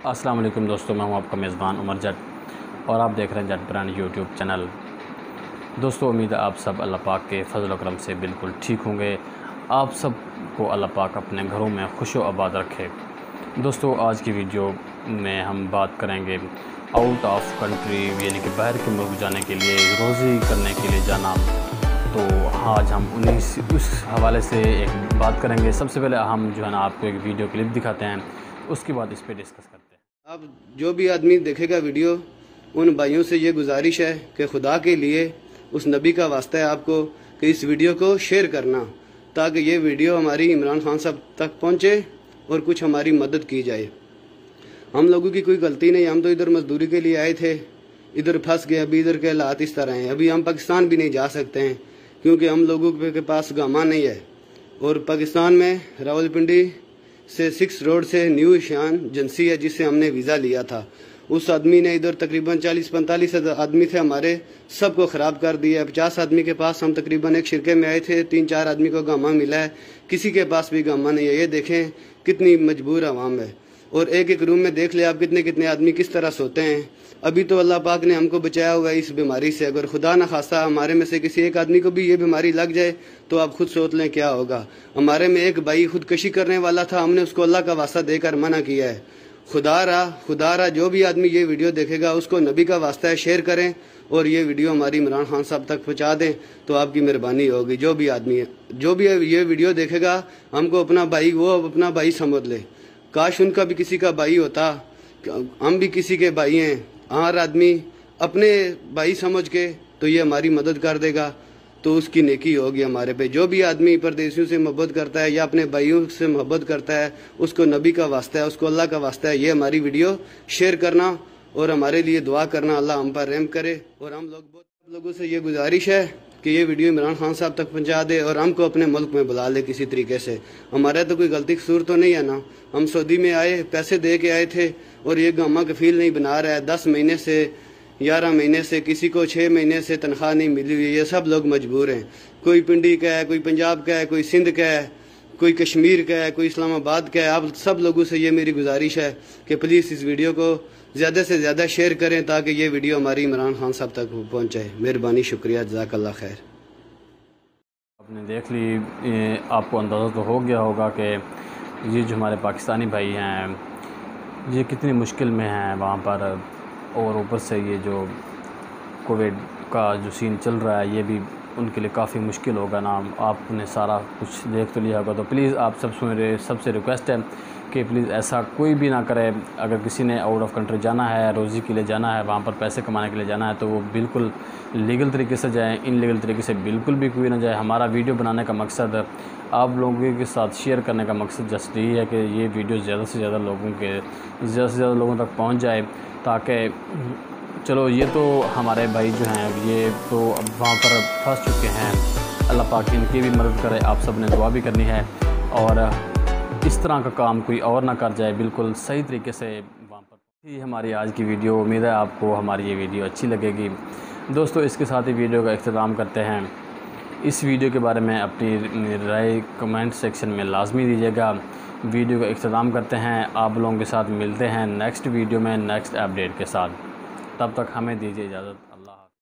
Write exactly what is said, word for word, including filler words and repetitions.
अस्सलाम वालेकुम दोस्तों, मैं हूं आपका मेज़बान उमर जट और आप देख रहे हैं जट ब्रांड यूट्यूब चैनल। दोस्तों, उम्मीद है आप सब अल्लाह पाक के फजल व करम से बिल्कुल ठीक होंगे। आप सब को अल्लाह पाक अपने घरों में खुश व आबाद रखे। दोस्तों, आज की वीडियो में हम बात करेंगे आउट ऑफ कंट्री यानी कि बाहर के मुल्क जाने के लिए, रोज़ी करने के लिए जाना। तो आज हम उन्नीस उस हवाले से एक बात करेंगे। सबसे पहले हम जो है ना आपको एक वीडियो क्लिप दिखाते हैं, उसके बाद इस पर डिस्कस करते हैं। अब जो भी आदमी देखेगा वीडियो, उन भाइयों से ये गुजारिश है कि खुदा के लिए उस नबी का वास्ता है आपको कि इस वीडियो को शेयर करना, ताकि ये वीडियो हमारी इमरान खान साहब तक पहुँचे और कुछ हमारी मदद की जाए। हम लोगों की कोई गलती नहीं, हम तो इधर मजदूरी के लिए आए थे, इधर फंस गए। अभी इधर के हालात इस तरह हैं, अभी हम पाकिस्तान भी नहीं जा सकते हैं क्योंकि हम लोगों के पास गामा नहीं है। और पाकिस्तान में रावलपिंडी से सिक्स रोड से न्यू ईशान एजेंसी है जिससे हमने वीज़ा लिया था। उस आदमी ने इधर तकरीबन चालीस पैंतालीस आदमी थे हमारे, सबको ख़राब कर दिया। पचास आदमी के पास हम तकरीबन एक शिरके में आए थे, तीन चार आदमी को गामा मिला है, किसी के पास भी गामा नहीं है। ये देखें कितनी मजबूर आवाम है। और एक एक रूम में देख ले आप कितने कितने आदमी किस तरह सोते हैं। अभी तो अल्लाह पाक ने हमको बचाया हुआ है इस बीमारी से। अगर खुदा न खासा हमारे में से किसी एक आदमी को भी ये बीमारी लग जाए तो आप खुद सोच लें क्या होगा। हमारे में एक भाई खुदकशी करने वाला था, हमने उसको अल्लाह का वास्ता देकर मना किया है। खुदा रहा खुदा रहा जो भी आदमी ये वीडियो देखेगा उसको नबी का वास्ता है शेयर करें और ये वीडियो हमारी इमरान खान साहब तक पहुँचा दें तो आपकी मेहरबानी होगी। जो भी आदमी है, जो भी ये वीडियो देखेगा, हमको अपना भाई वो अपना भाई समझ ले। काश उनका भी किसी का भाई होता, हम भी किसी के भाई हैं। हर आदमी अपने भाई समझ के तो ये हमारी मदद कर देगा तो उसकी नेकी होगी हमारे पे। जो भी आदमी परदेशियों से मोहब्बत करता है या अपने भाइयों से मोहब्बत करता है, उसको नबी का वास्ता है, उसको अल्लाह का वास्ता है, ये हमारी वीडियो शेयर करना और हमारे लिए दुआ करना, अल्लाह हम पर रहम करे। और हम लोग बहुत लोगों से ये गुजारिश है कि ये वीडियो इमरान खान साहब तक पहुंचा दे और हमको अपने मुल्क में बुला ले किसी तरीके से। हमारा तो कोई गलती कसूर तो नहीं है ना। हम सऊदी में आए, पैसे दे के आए थे और ये गामा कफील नहीं बना रहा है। दस महीने से, ग्यारह महीने से, किसी को छः महीने से तनख्वाह नहीं मिली हुई। ये सब लोग मजबूर हैं। कोई पिंडी का है, कोई पंजाब का है, कोई सिंध का है, कोई कश्मीर का है, कोई इस्लामाबाद का है। आप सब लोगों से ये मेरी गुजारिश है कि प्लीज़ इस वीडियो को ज़्यादा से ज़्यादा शेयर करें ताकि ये वीडियो हमारी इमरान खान साहब तक पहुँचे। मेहरबानी, शुक्रिया, जज़ाकल्लाह खैर। आपने देख ली, आपको अंदाज़ा तो हो गया होगा कि ये जो हमारे पाकिस्तानी भाई हैं ये कितनी मुश्किल में हैं वहाँ पर। और ऊपर से ये जो कोविड का जो सीन चल रहा है ये भी उनके लिए काफ़ी मुश्किल होगा ना। आपने सारा कुछ देख तो लिया होगा, तो प्लीज़ आप सब मेरे सबसे रिक्वेस्ट है कि प्लीज़ ऐसा कोई भी ना करे। अगर किसी ने आउट ऑफ कंट्री जाना है, रोज़ी के लिए जाना है, वहाँ पर पैसे कमाने के लिए जाना है, तो वो बिल्कुल लीगल तरीके से जाए, इनलीगल तरीके से बिल्कुल भी कोई ना जाए। हमारा वीडियो बनाने का मकसद, आप लोगों के साथ शेयर करने का मकसद जस्ट यही है कि ये वीडियो ज़्यादा से ज़्यादा लोगों के ज़्यादा से ज़्यादा लोगों तक पहुँच जाए, ताकि चलो ये तो हमारे भाई जो हैं ये तो अब वहाँ पर फंस चुके हैं, अल्लाह पाक इनकी भी मदद करे। आप सब ने दुआ भी करनी है और इस तरह का काम कोई और ना कर जाए, बिल्कुल सही तरीके से वहाँ पर। ये हमारी आज की वीडियो, उम्मीद है आपको हमारी ये वीडियो अच्छी लगेगी। दोस्तों, इसके साथ ही वीडियो का इख्तिताम करते हैं। इस वीडियो के बारे में अपनी राय कमेंट सेक्शन में लाजमी दीजिएगा। वीडियो का इख्तिताम करते हैं, आप लोगों के साथ मिलते हैं नेक्स्ट वीडियो में नेक्स्ट अपडेट के साथ। तब तक हमें दीजिए इजाज़त।